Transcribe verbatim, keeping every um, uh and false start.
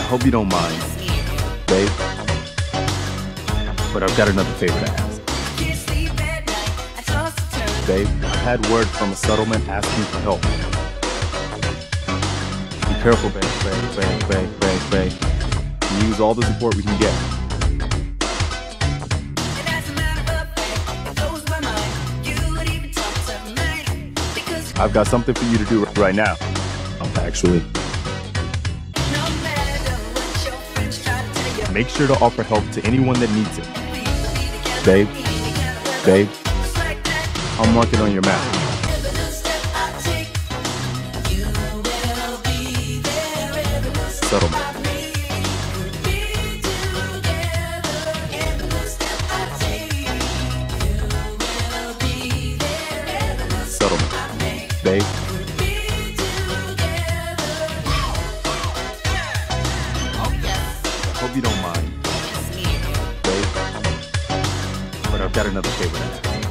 hope you don't mind, babe, but I've got another favor to ask. Babe, I've had word from a settlement asking for help. Be careful, babe, babe, babe, babe, babe, babe. We use all the support we can get. I've got something for you to do right now, actually. Make sure to offer help to anyone that needs it. Babe, babe, I'll mark it on your map. Settlement. Settlement. Babe. Hope you don't mind, babe, but I've got another favor to ask.